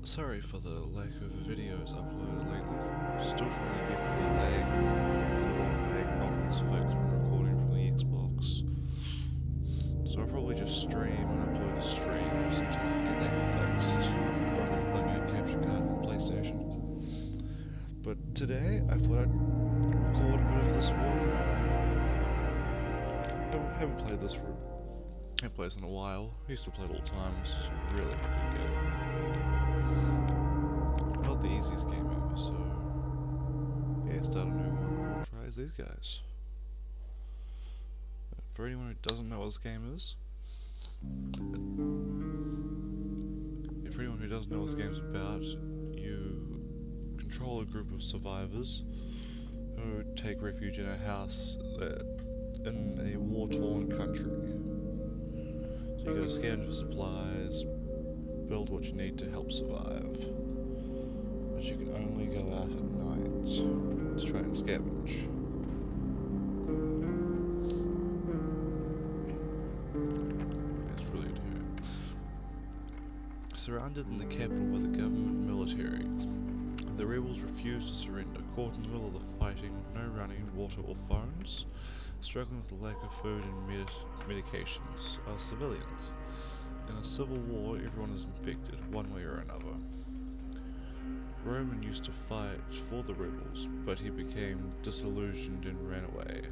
Sorry for the lack of videos uploaded lately. Still trying to get the lag problems fixed when recording from the Xbox. So I'll probably just stream and upload the streams until I get that fixed. Or at least plug in a capture card for the PlayStation. But today, I thought I'd record a bit of this Warhammer. I haven't played this in a while. I used to play it all the time. It's a really good game. Not the easiest game ever, so yeah, start a new one. We'll try as these guys. For anyone who doesn't know what this game is, about, you control a group of survivors who take refuge in a house in a war-torn country. So you gotta scavenge for supplies, build what you need to help survive. But you can only go out at night to try and scavenge. It's really good. Surrounded in the capital by the government military, the rebels refuse to surrender. Caught in the middle of the fighting, no running, water or phones, struggling with the lack of food and medications, are civilians. In a civil war, everyone is infected, one way or another. Roman used to fight for the rebels, but he became disillusioned and ran away.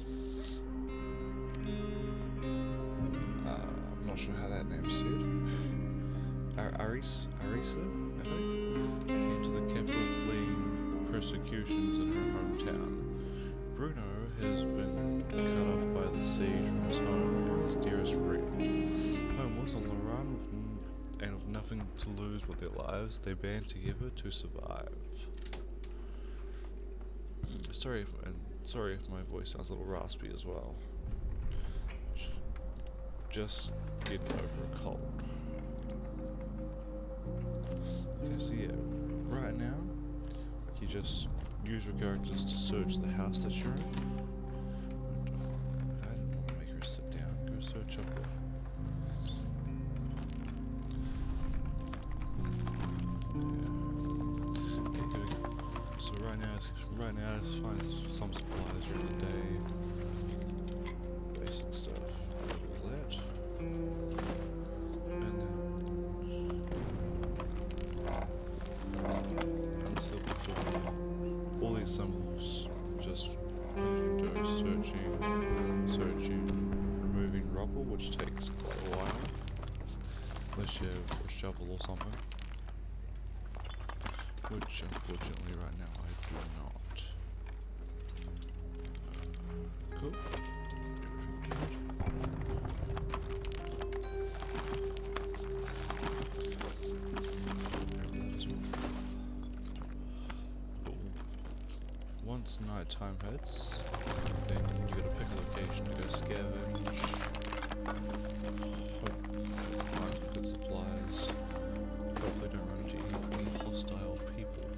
I'm not sure how that name's said. Arisa, I think, came to the capital fleeing persecutions in her hometown. Bruno has been cut off by the siege from his home and his dearest friend. Homeless on the run and with nothing to lose but their lives, they band together to survive. Sorry if my voice sounds a little raspy as well. Just getting over a cold. Okay, so yeah, right now, you just use your characters to search the house that you're in. I didn't want to make her sit down. Go search up there. So right now, I just find some supplies during the day. Basic stuff. All that. All these symbols just do searching, removing rubble, which takes quite a while, unless you have a shovel or something, which unfortunately right now I do not. Cool. Once night time hits, then you gotta pick a location to go scavenge, find some good supplies, hopefully don't run into any hostile people.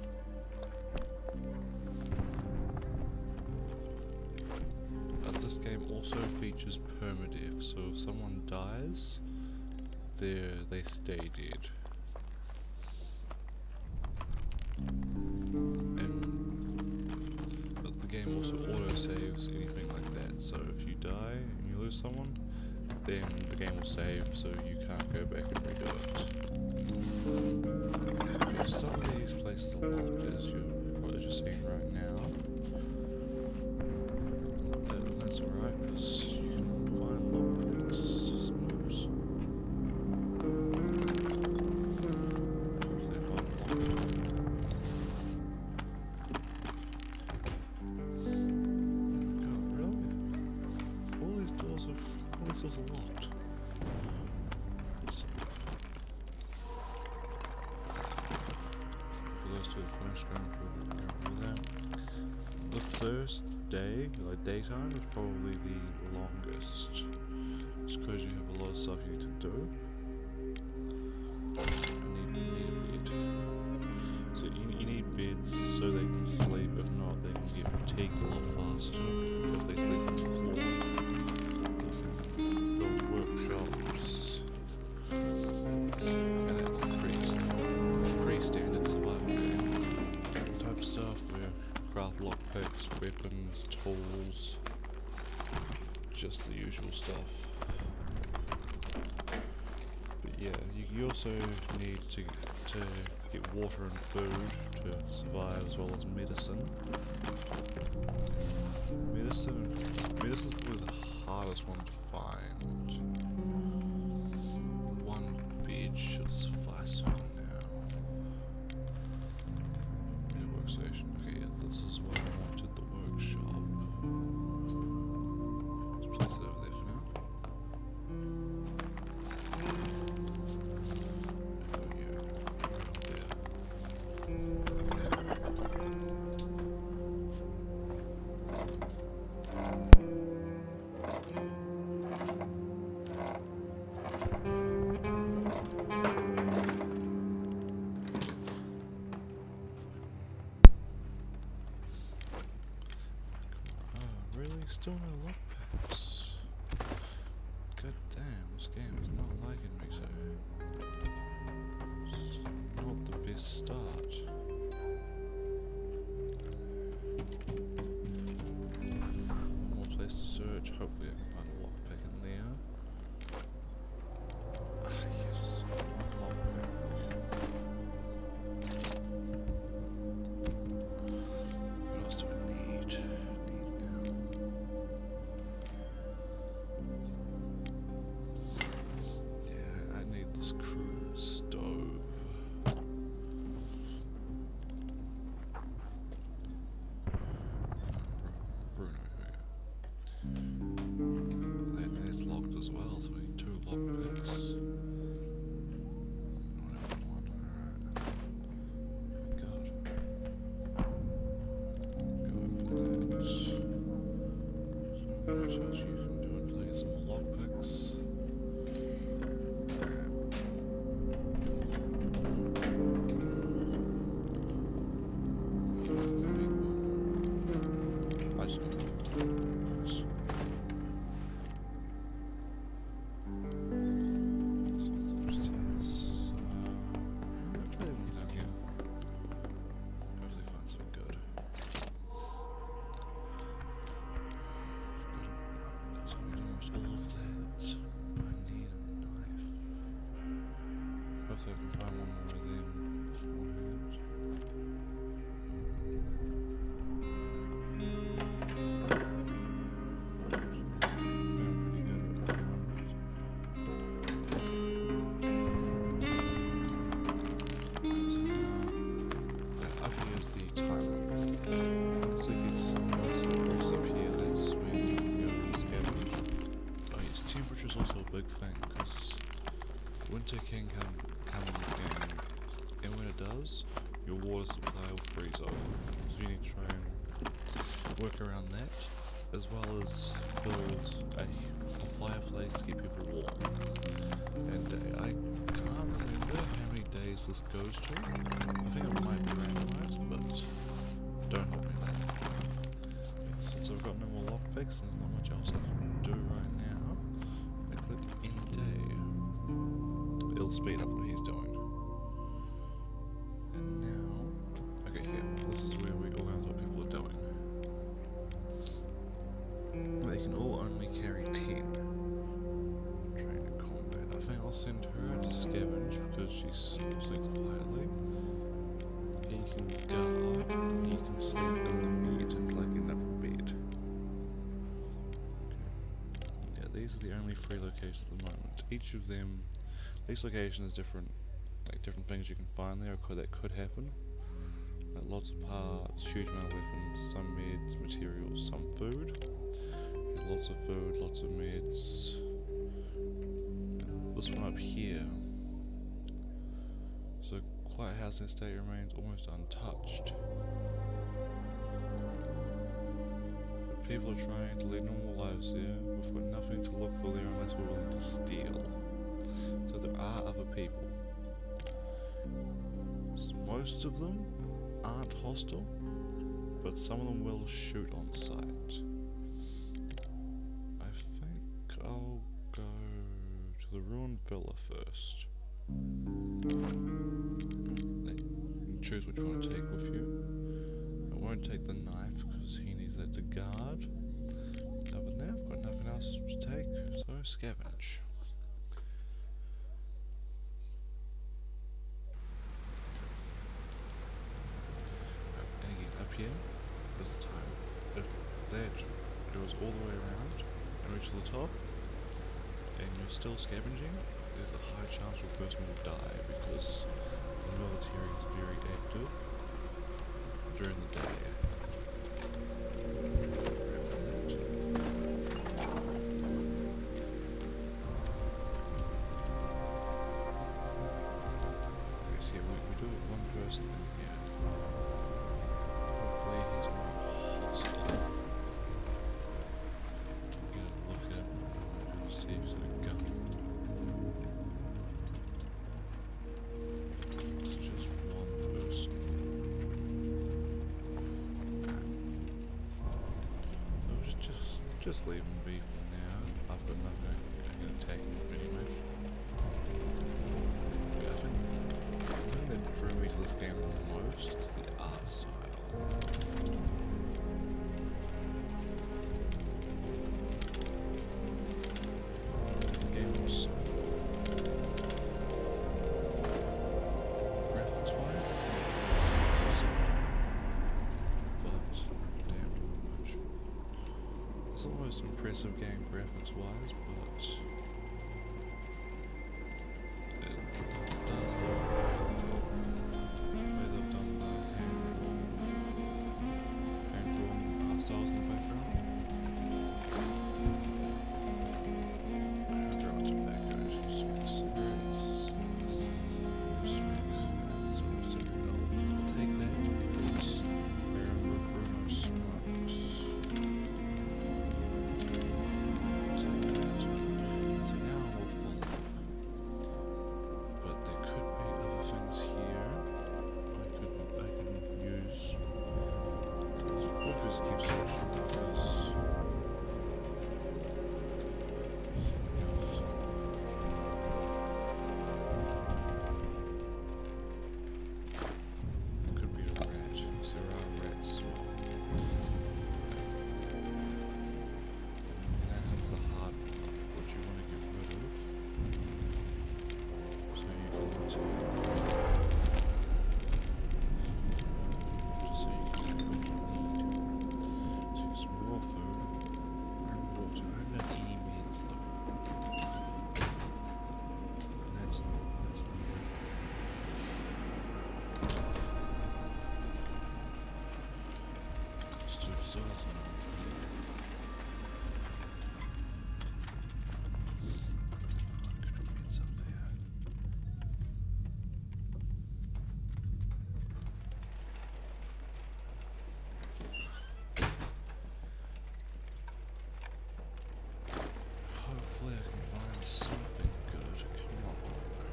This game also features permadeath, so if someone dies, they stay dead. The game also auto-saves anything like that, so if you die and you lose someone, then the game will save so you can't go back and redo it. Okay, some of these places are locked, as you're probably just seeing right now. That's alright, because you can find lockpicks sometimes. This was a lot. For those two that finished going through there. The first day, like daytime, is probably the longest. Just because you have a lot of stuff you need to do. I need a bed. So you need beds so they can sleep, if not they can get fatigued a lot faster if they sleep on the floor. Workshops, and it's pretty weapons, tools, just the usual stuff. But yeah, you also need to get water and food to survive, as well as medicine. Medicine's probably the hardest one to find. One bed should suffice for now. Workstation. Okay, yeah, this is what I wanted, the workshop. Let's place it over there for now. Oh yeah, around there. Really? Still no lockpicks? God damn, this game is not liking me so. It's not the best start. One more place to search, hopefully I can find a lockpick in there. Ah yes, one lockpick. What else do I need? This cruise stove. Bruno here. It's locked as well, so we need 2 lockpicks. One, alright. God. Go over that. So what else you can do until I get some more lockpicks. So I can find one more of them beforehand. Up here is the timer. Once it gets up here, that's when you can go and scavenge. Oh yes, temperature's also a big thing, because winter can come in this game, and when it does, your water supply will freeze over. So you need to try and work around that, as well as build a fireplace to keep people warm. And I can't remember how many days this goes to. I think it might be randomized, but don't hold me there. Since I've got no more lockpicks, there's not much else I can do right now. I click end day. It'll speed up what he's doing. And now, okay, yeah, this is where we organize what people are doing. They can all only carry 10. Train in combat. I think I'll send her to scavenge because she sleeps quietly. He can guard, he can sleep in the bed until I get enough bed. Okay. Yeah, these are the only 3 locations at the moment. Each location is different, like different things you can find there, that could happen. Like lots of parts, huge amount of weapons, some meds, materials, some food. Yeah, lots of food, lots of meds. This one up here. So Quiet Housing Estate remains almost untouched. But people are trying to lead normal lives there. We've got nothing to look for there unless we're willing to steal. So there are other people. Most of them aren't hostile, but some of them will shoot on sight. I think I'll go to the ruined villa first. You can choose which one to take with you. I won't take the knife because he needs that to scavenge. And again, up here is the time. If that goes all the way around and reaches the top, and you're still scavenging, there's a high chance your person will die because the military is very active during the day. Do it one person in here. Hopefully he's not hostile. I'm gonna look at him and see if he's got a gun. It's just one person. Just leave him be for now. I've got nothing I'm gonna take him anyway. Yeah, I think the thing that drew me to this game the most is the art style. The game was so graphics wise, it's not awesome, but damn much. It's not the most impressive game graphics wise, but it does look styles in the background. I have drawn tobacco, just makes cigarettes. I'll take that because wherever Bruno smokes. Take that. So now we'll follow. But there could be other things here I could use. We'll just keep searching because it could be a rat. There are rats as well. That is the hard part. What you want to get rid of so you can return. Just so you can get what you need. Some raw food and water. I haven't had any meals though. And that's not good. Still doesn't here. Could be meats up there. Hopefully I can find something good. Come on.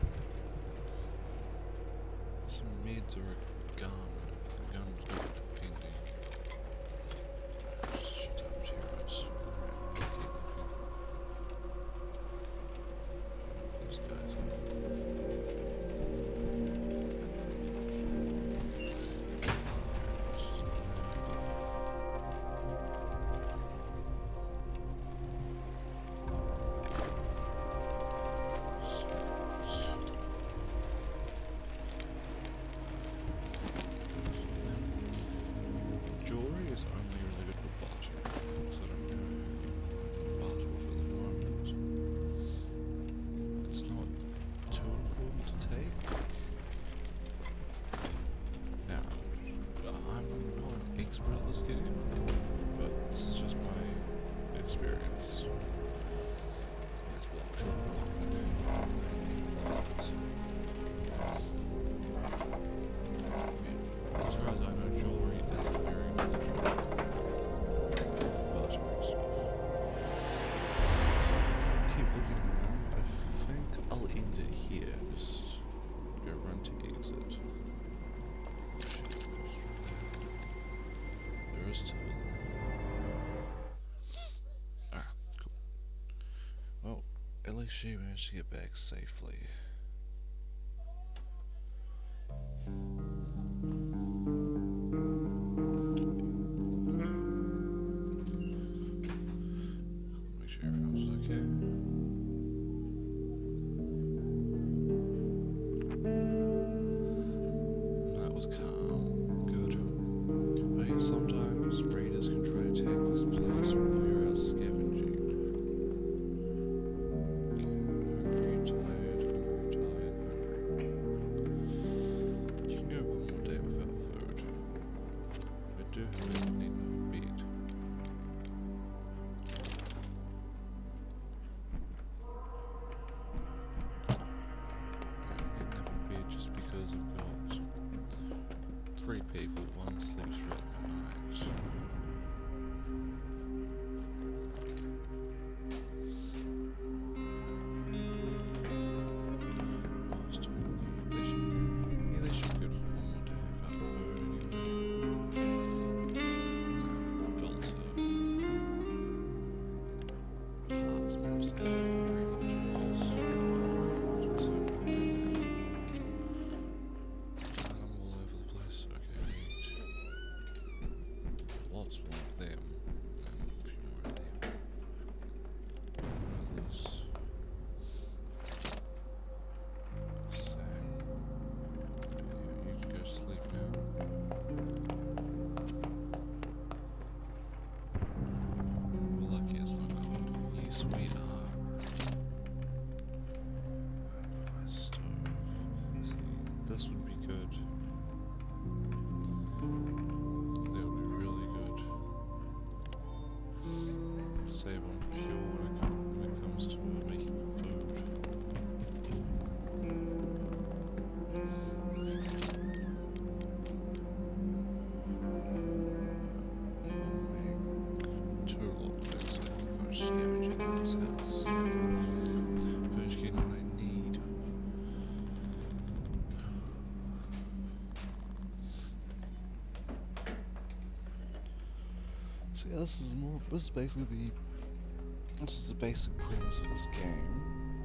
Some meds or a gun. The gun's not depending. Shut up, Jared. Alright, keep looking. These guys. Jewelry is only really good for bartering, so I don't know barter with at the moment. It's not too important to take. Now, I'm not an expert at this game, but this is just my experience. There's luxury. As far as I know, jewelry is very knowledgeable bartering stuff. Keep looking around. I think I'll end it here. Just go run to exit. There is two of them. Ah, cool. Well, at least she managed to get back safely. Make sure everyone's okay. Yes, we are. My stove. See, this would be good. That would be really good. Save on fuel when it comes to making food. Two lockpicks. I can finish scavenging in this house. Finish getting what I need. So yeah, this is basically this is the basic premise of this game.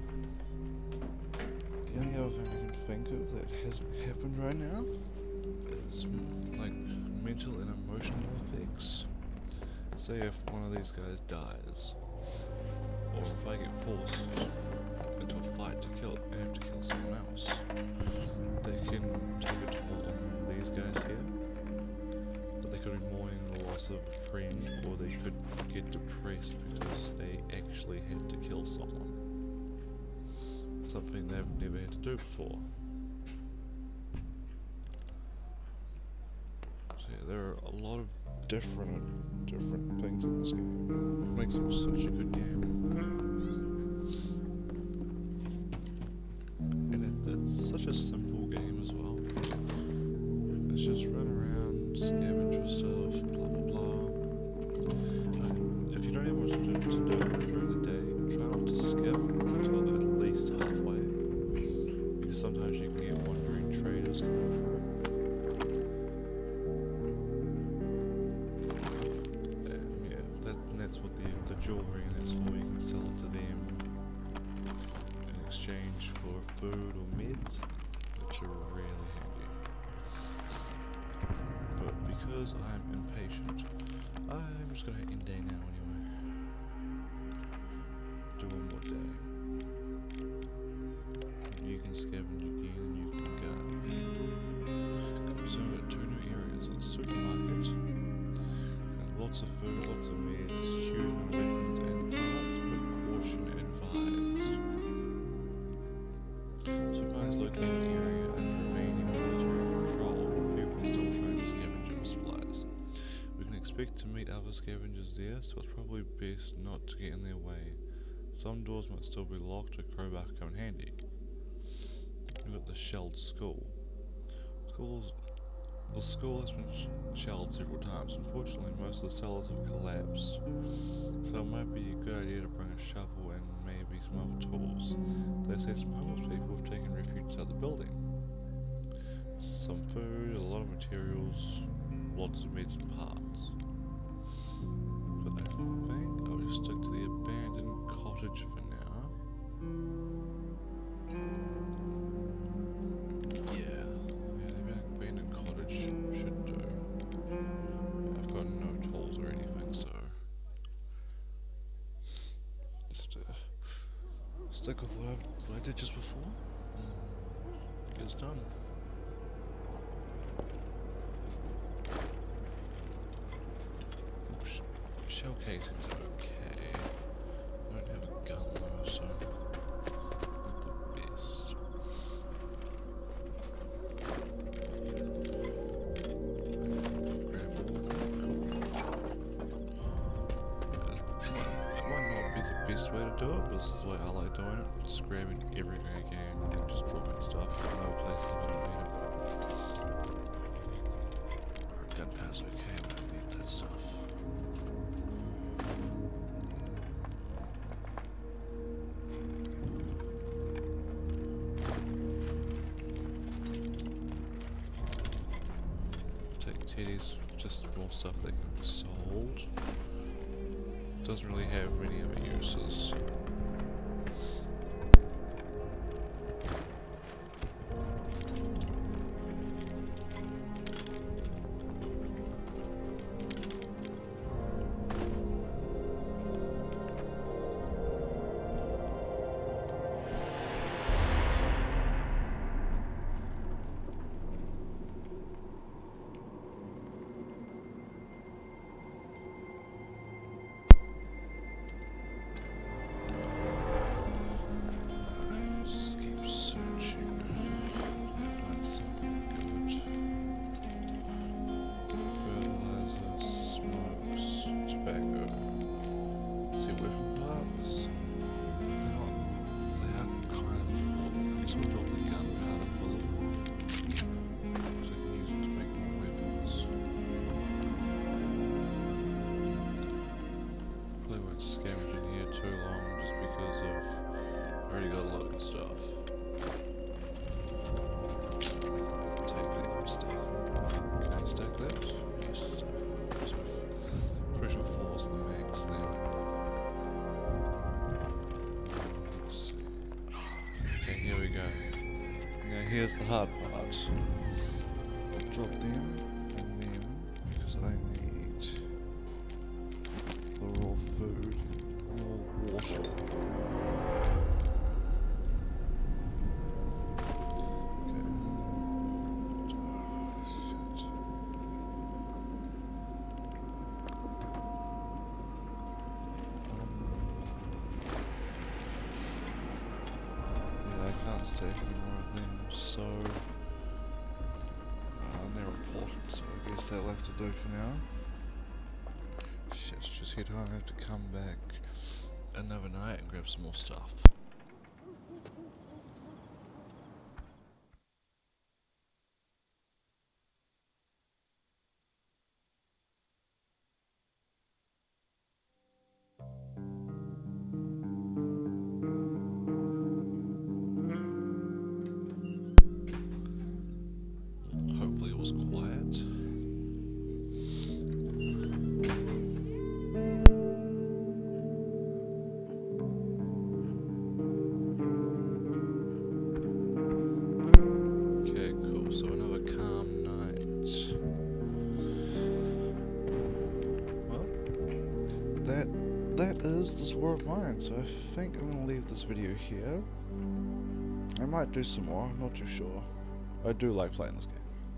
The only other thing I can think of that hasn't happened right now is like mental and emotional effects. Say if one of these guys dies, or if I get forced into a fight to kill and have to kill someone else, they can take a toll on these guys here. But they could be mourning the loss of a friend, or they could get depressed because they actually had to kill someone. Something they've never had to do before. So yeah, there are a lot of different things in this game. It makes it such a good game. And it's such a simple game as well. It's just run around, scavenge for stuff, blah blah blah. If you don't have much to do during the day, try not to skip until at least halfway. Because sometimes you can get wandering traders coming through. That's what the jewelry is for. You can sell it to them in exchange for food or meds, which are really handy. But because I'm impatient, I'm just gonna end day now anyway. Do one more day. You can scavenge again and you can garden again. So we've got 2 new areas, a supermarket. Lots of food, lots of meds, huge amount of weapons and parts, but caution advised. Supermarkets located in an area under remaining military control, people are still trying to scavenge for supplies. We can expect to meet other scavengers there, so it's probably best not to get in their way. Some doors might still be locked, a crowbar could come in handy. We've got the shelled school. The school has been shelled several times. Unfortunately, most of the cellars have collapsed, so it might be a good idea to bring a shovel and maybe some other tools. They say some homeless people have taken refuge inside the building. Some food, a lot of materials, lots of meds and parts. But I think I'll just stick to the abandoned cottage for now. Stick with what I did just before. It's done. Shell casing's okay. I don't have a gun though, so not the best. Grab all of that. It might not be the best way to do it, but this is the way I like doing it. Just grabbing everything I can and just dropping stuff in no place that I don't need it. Alright, gunpowder's okay, but I need that stuff. Take teddies, just more stuff that can be sold. Doesn't really have many other uses. get weapon parts. They're not, they are kind of important. You still drop the gunpowder full of so you can use it to make more weapons. Probably won't scavenge in here too long just because of I already got a lot of stuff. Take that and stack. Can I stack that? Yes. Pressure force the max then. Let's see. Okay, here we go. Now here's the hard part. Drop them and them because I need the raw food, more water. Take any more of them, so they're important, so I guess that'll have to do for now. Shit, just head home, I have to come back another night and grab some more stuff. Hopefully it was quiet. Okay, cool. So another calm night. Well, that is this War of Mine. So I think I'm gonna leave this video here. I might do some more. I'm not too sure. I do like playing this game.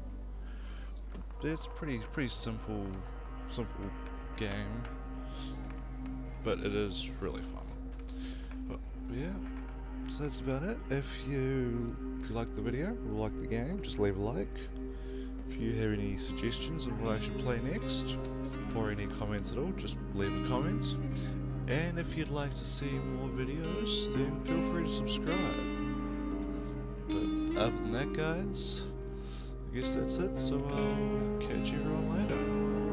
It's pretty simple game, but it is really fun. But yeah, so that's about it. If you like the video or like the game, just leave a like. If you have any suggestions on what I should play next, or any comments at all, just leave a comment. And if you'd like to see more videos, then feel free to subscribe. But other than that, guys, I guess that's it, so I'll catch everyone later.